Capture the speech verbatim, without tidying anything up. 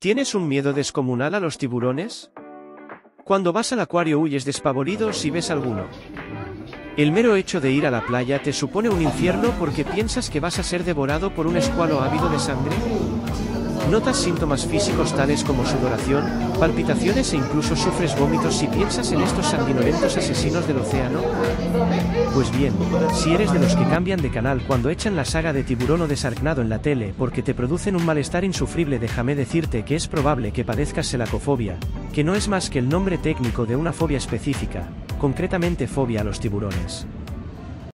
¿Tienes un miedo descomunal a los tiburones? Cuando vas al acuario huyes despavorido si ves alguno. El mero hecho de ir a la playa te supone un infierno porque piensas que vas a ser devorado por un escualo ávido de sangre. ¿Notas síntomas físicos tales como sudoración, palpitaciones e incluso sufres vómitos si piensas en estos sanguinolentos asesinos del océano? Pues bien, si eres de los que cambian de canal cuando echan la saga de Tiburón o de Sharknado en la tele porque te producen un malestar insufrible, déjame decirte que es probable que padezcas selacofobia, que no es más que el nombre técnico de una fobia específica, concretamente fobia a los tiburones.